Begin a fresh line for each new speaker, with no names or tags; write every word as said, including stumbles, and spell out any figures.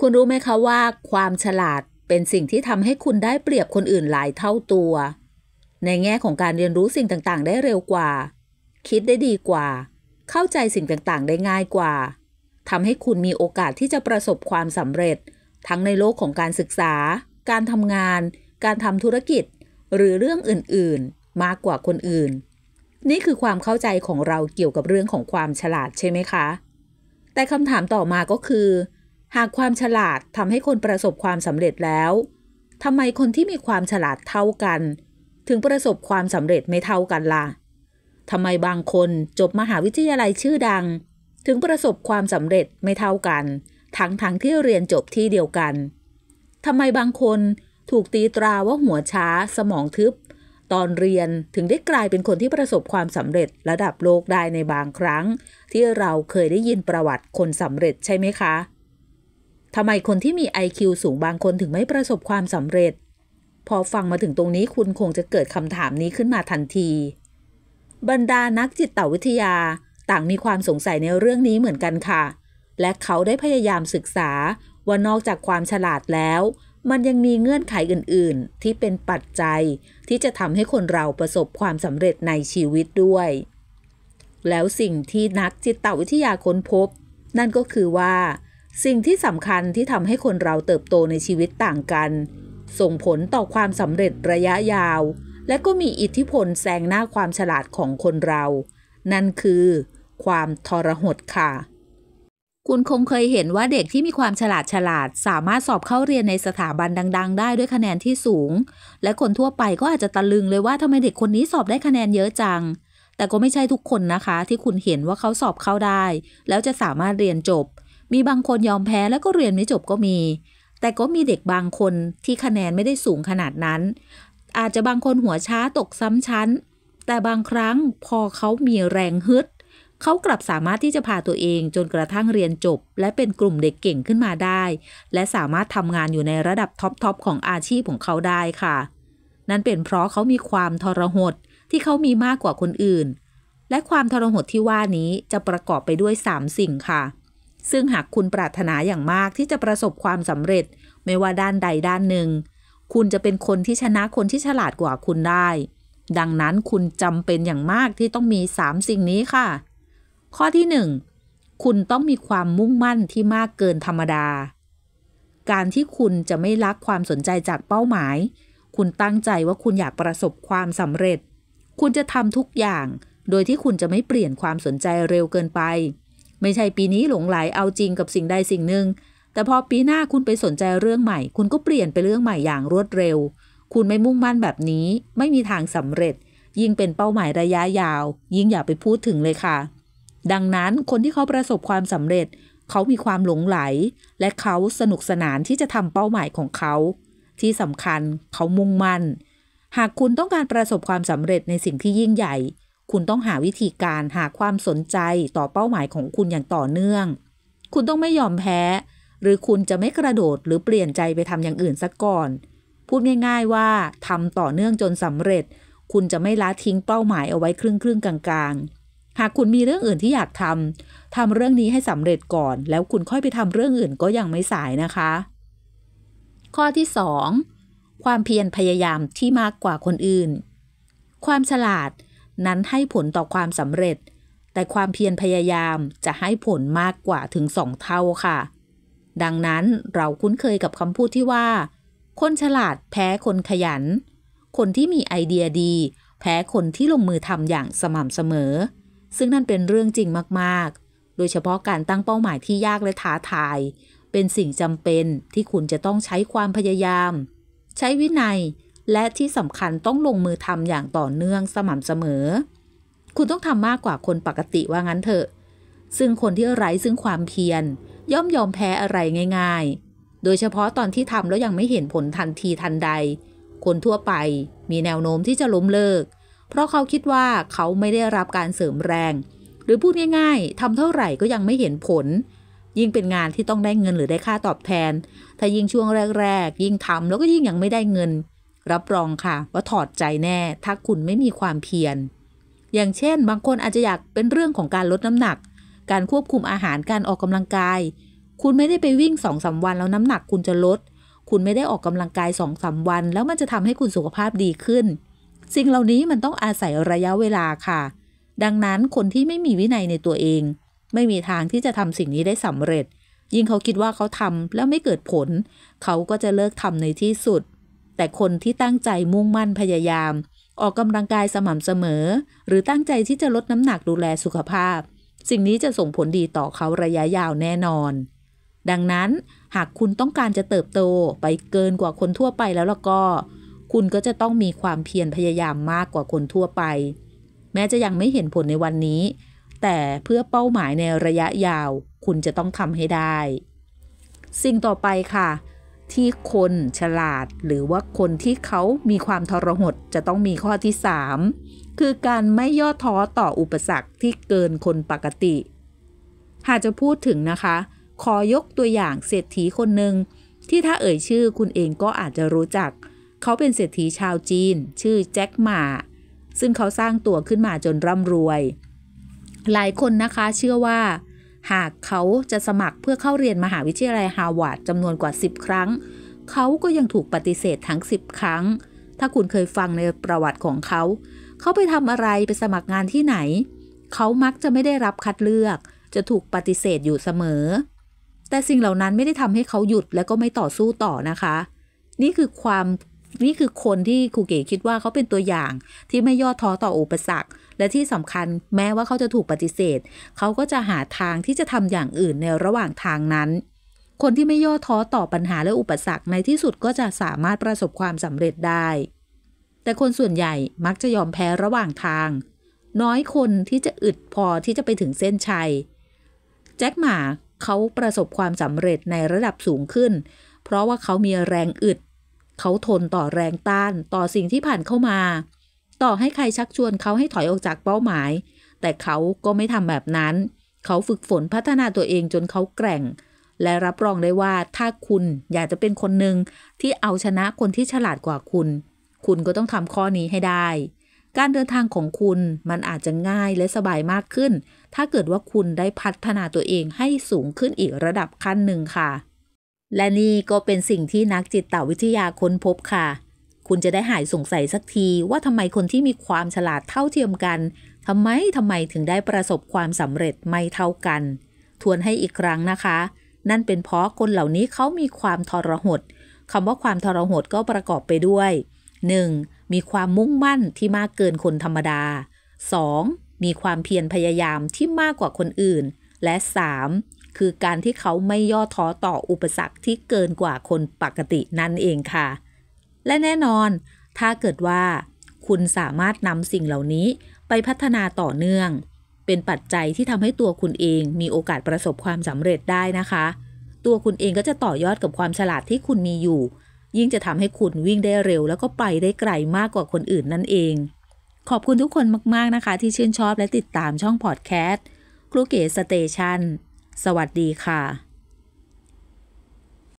คุณรู้ไหมคะว่าความฉลาดเป็นสิ่งที่ทำให้คุณได้เปรียบคนอื่นหลายเท่าตัวในแง่ของการเรียนรู้สิ่งต่างๆได้เร็วกว่าคิดได้ดีกว่าเข้าใจสิ่งต่างๆได้ง่ายกว่าทำให้คุณมีโอกาสที่จะประสบความสำเร็จทั้งในโลกของการศึกษาการทำงานการทำธุรกิจหรือเรื่องอื่นๆมากกว่าคนอื่นนี่คือความเข้าใจของเราเกี่ยวกับเรื่องของความฉลาดใช่ไหมคะแต่คำถามต่อมาก็คือหากความฉลาดทำให้คนประสบความสำเร็จแล้วทำไมคนที่มีความฉลาดเท่ากันถึงประสบความสำเร็จไม่เท่ากันล่ะทำไมบางคนจบมหาวิทยาลัยชื่อดังถึงประสบความสำเร็จไม่เท่ากันทั้งทั้งที่เรียนจบที่เดียวกันทำไมบางคนถูกตีตราว่าหัวช้าสมองทึบตอนเรียนถึงได้กลายเป็นคนที่ประสบความสำเร็จระดับโลกได้ในบางครั้งที่เราเคยได้ยินประวัติคนสำเร็จใช่ไหมคะทำไมคนที่มี ไอ คิว สูงบางคนถึงไม่ประสบความสำเร็จพอฟังมาถึงตรงนี้คุณคงจะเกิดคำถามนี้ขึ้นมาทันทีบรรดานักจิตวิทยาต่างมีความสงสัยในเรื่องนี้เหมือนกันค่ะและเขาได้พยายามศึกษาว่านอกจากความฉลาดแล้วมันยังมีเงื่อนไขอื่นๆที่เป็นปัจจัยที่จะทำให้คนเราประสบความสำเร็จในชีวิตด้วยแล้วสิ่งที่นักจิตวิทยาค้นพบนั่นก็คือว่าสิ่งที่สำคัญที่ทำให้คนเราเติบโตในชีวิตต่างกันส่งผลต่อความสำเร็จระยะยาวและก็มีอิทธิพลแซงหน้าความฉลาดของคนเรานั่นคือความทรหดค่ะคุณคงเคยเห็นว่าเด็กที่มีความฉลาดฉลาดสามารถสอบเข้าเรียนในสถาบันดังๆได้ด้วยคะแนนที่สูงและคนทั่วไปก็อาจจะตะลึงเลยว่าทำไมเด็กคนนี้สอบได้คะแนนเยอะจังแต่ก็ไม่ใช่ทุกคนนะคะที่คุณเห็นว่าเขาสอบเข้าได้แล้วจะสามารถเรียนจบมีบางคนยอมแพ้แล้วก็เรียนไม่จบก็มีแต่ก็มีเด็กบางคนที่คะแนนไม่ได้สูงขนาดนั้นอาจจะบางคนหัวช้าตกซ้ำชั้นแต่บางครั้งพอเขามีแรงฮึดเขากลับสามารถที่จะพาตัวเองจนกระทั่งเรียนจบและเป็นกลุ่มเด็กเก่งขึ้นมาได้และสามารถทำงานอยู่ในระดับท็อปๆของอาชีพของเขาได้ค่ะนั่นเป็นเพราะเขามีความทรหดที่เขามีมากกว่าคนอื่นและความทรหดที่ว่านี้จะประกอบไปด้วยสามสิ่งค่ะซึ่งหากคุณปรารถนาอย่างมากที่จะประสบความสำเร็จไม่ว่าด้านใดด้านหนึ่งคุณจะเป็นคนที่ชนะคนที่ฉลาดกว่าคุณได้ดังนั้นคุณจำเป็นอย่างมากที่ต้องมีสามสิ่งนี้ค่ะข้อที่หนึ่งคุณต้องมีความมุ่งมั่นที่มากเกินธรรมดาการที่คุณจะไม่ลักความสนใจจากเป้าหมายคุณตั้งใจว่าคุณอยากประสบความสำเร็จคุณจะทำทุกอย่างโดยที่คุณจะไม่เปลี่ยนความสนใจเร็วเกินไปไม่ใช่ปีนี้หลงไหลเอาจริงกับสิ่งใดสิ่งหนึ่งแต่พอปีหน้าคุณไปสนใจเรื่องใหม่คุณก็เปลี่ยนไปเรื่องใหม่อย่างรวดเร็วคุณไม่มุ่งมั่นแบบนี้ไม่มีทางสำเร็จยิ่งเป็นเป้าหมายระยะยาวยิ่งอย่าไปพูดถึงเลยค่ะดังนั้นคนที่เขาประสบความสำเร็จเขามีความหลงไหลและเขาสนุกสนานที่จะทำเป้าหมายของเขาที่สำคัญเขามุ่งมั่นหากคุณต้องการประสบความสำเร็จในสิ่งที่ยิ่งใหญ่คุณต้องหาวิธีการหาความสนใจต่อเป้าหมายของคุณอย่างต่อเนื่องคุณต้องไม่ยอมแพ้หรือคุณจะไม่กระโดดหรือเปลี่ยนใจไปทำอย่างอื่นซะก่อนพูดง่ายๆว่าทำต่อเนื่องจนสำเร็จคุณจะไม่ละทิ้งเป้าหมายเอาไว้ครึ่งๆกลางๆหากคุณมีเรื่องอื่นที่อยากทำทำเรื่องนี้ให้สำเร็จก่อนแล้วคุณค่อยไปทำเรื่องอื่นก็ยังไม่สายนะคะข้อที่สองความเพียรพยายามที่มากกว่าคนอื่นความฉลาดนั้นให้ผลต่อความสำเร็จแต่ความเพียรพยายามจะให้ผลมากกว่าถึงสองเท่าค่ะดังนั้นเราคุ้นเคยกับคำพูดที่ว่าคนฉลาดแพ้คนขยันคนที่มีไอเดียดีแพ้คนที่ลงมือทำอย่างสม่ำเสมอซึ่งนั่นเป็นเรื่องจริงมากๆโดยเฉพาะการตั้งเป้าหมายที่ยากและท้าทายเป็นสิ่งจำเป็นที่คุณจะต้องใช้ความพยายามใช้วินัยและที่สำคัญต้องลงมือทำอย่างต่อเนื่องสม่ำเสมอคุณต้องทำมากกว่าคนปกติว่างั้นเถอะซึ่งคนที่ไร้ซึ่งความเพียรย่อมยอมแพ้อะไรง่ายๆโดยเฉพาะตอนที่ทำแล้วยังไม่เห็นผลทันทีทันใดคนทั่วไปมีแนวโน้มที่จะล้มเลิกเพราะเขาคิดว่าเขาไม่ได้รับการเสริมแรงหรือพูดง่ายๆทำเท่าไหร่ก็ยังไม่เห็นผลยิ่งเป็นงานที่ต้องได้เงินหรือได้ค่าตอบแทนถ้ายิ่งช่วงแรกๆยิ่งทำแล้วก็ยิ่งยังไม่ได้เงินรับรองค่ะว่าถอดใจแน่ถ้าคุณไม่มีความเพียรอย่างเช่นบางคนอาจจะอยากเป็นเรื่องของการลดน้ำหนักการควบคุมอาหารการออกกำลังกายคุณไม่ได้ไปวิ่ง สองถึงสาม วันแล้วน้ำหนักคุณจะลดคุณไม่ได้ออกกำลังกาย สองถึงสาม วันแล้วมันจะทำให้คุณสุขภาพดีขึ้นสิ่งเหล่านี้มันต้องอาศัยระยะเวลาค่ะดังนั้นคนที่ไม่มีวินัยในตัวเองไม่มีทางที่จะทำสิ่งนี้ได้สำเร็จยิ่งเขาคิดว่าเขาทำแล้วไม่เกิดผลเขาก็จะเลิกทำในที่สุดแต่คนที่ตั้งใจมุ่งมั่นพยายามออกกำลังกายสม่ำเสมอหรือตั้งใจที่จะลดน้ำหนักดูแลสุขภาพสิ่งนี้จะส่งผลดีต่อเขาระยะยาวแน่นอนดังนั้นหากคุณต้องการจะเติบโตไปเกินกว่าคนทั่วไปแล้วล่ะก็คุณก็จะต้องมีความเพียรพยายามมากกว่าคนทั่วไปแม้จะยังไม่เห็นผลในวันนี้แต่เพื่อเป้าหมายในระยะยาวคุณจะต้องทำให้ได้สิ่งต่อไปค่ะที่คนฉลาดหรือว่าคนที่เขามีความทรหดจะต้องมีข้อที่สามคือการไม่ย่อท้อต่ออุปสรรคที่เกินคนปกติหากจะพูดถึงนะคะขอยกตัวอย่างเศรษฐีคนหนึ่งที่ถ้าเอ่ยชื่อคุณเองก็อาจจะรู้จักเขาเป็นเศรษฐีชาวจีนชื่อแจ็คหม่าซึ่งเขาสร้างตัวขึ้นมาจนร่ำรวยหลายคนนะคะเชื่อว่าหากเขาจะสมัครเพื่อเข้าเรียนมหาวิทยาลัยฮาร์วาร์ดจำนวนกว่าสิบครั้งเขาก็ยังถูกปฏิเสธทั้งสิบครั้งถ้าคุณเคยฟังในประวัติของเขาเขาไปทำอะไรไปสมัครงานที่ไหนเขามักจะไม่ได้รับคัดเลือกจะถูกปฏิเสธอยู่เสมอแต่สิ่งเหล่านั้นไม่ได้ทำให้เขาหยุดและก็ไม่ต่อสู้ต่อนะคะนี่คือความนี่คือคนที่ครูเก๋คิดว่าเขาเป็นตัวอย่างที่ไม่ย่อท้อต่ออุปสรรคและที่สำคัญแม้ว่าเขาจะถูกปฏิเสธเขาก็จะหาทางที่จะทำอย่างอื่นในระหว่างทางนั้นคนที่ไม่ย่อท้อต่อปัญหาและอุปสรรคในที่สุดก็จะสามารถประสบความสำเร็จได้แต่คนส่วนใหญ่มักจะยอมแพ้ระหว่างทางน้อยคนที่จะอึดพอที่จะไปถึงเส้นชัยแจ็คหม่าเขาประสบความสำเร็จในระดับสูงขึ้นเพราะว่าเขามีแรงอึดเขาทนต่อแรงต้านต่อสิ่งที่ผ่านเข้ามาต่อให้ใครชักชวนเขาให้ถอยออกจากเป้าหมายแต่เขาก็ไม่ทำแบบนั้นเขาฝึกฝนพัฒนาตัวเองจนเขาแกร่งและรับรองได้ว่าถ้าคุณอยากจะเป็นคนหนึ่งที่เอาชนะคนที่ฉลาดกว่าคุณคุณก็ต้องทำข้อนี้ให้ได้การเดินทางของคุณมันอาจจะง่ายและสบายมากขึ้นถ้าเกิดว่าคุณได้พัฒนาตัวเองให้สูงขึ้นอีกระดับขั้นหนึ่งค่ะและนี่ก็เป็นสิ่งที่นักจิตวิทยาค้นพบค่ะคุณจะได้หายสงสัยสักทีว่าทำไมคนที่มีความฉลาดเท่าเทียมกันทำไมทำไมถึงได้ประสบความสำเร็จไม่เท่ากันทวนให้อีกครั้งนะคะนั่นเป็นเพราะคนเหล่านี้เขามีความทรหดคำว่าความทรหดก็ประกอบไปด้วย หนึ่ง. มีความมุ่งมั่นที่มากเกินคนธรรมดา สอง. มีความเพียรพยายามที่มากกว่าคนอื่นและสามคือการที่เขาไม่ย่อท้อต่ออุปสรรคที่เกินกว่าคนปกตินั่นเองค่ะและแน่นอนถ้าเกิดว่าคุณสามารถนำสิ่งเหล่านี้ไปพัฒนาต่อเนื่องเป็นปัจจัยที่ทำให้ตัวคุณเองมีโอกาสประสบความสำเร็จได้นะคะตัวคุณเองก็จะต่อยอดกับความฉลาดที่คุณมีอยู่ยิ่งจะทำให้คุณวิ่งได้เร็วแล้วก็ไปได้ไกลมากกว่าคนอื่นนั่นเองขอบคุณทุกคนมากๆนะคะที่ชื่นชอบและติดตามช่องพอดแคสต์ครูเก๋สเตชันสวัสดีค่ะ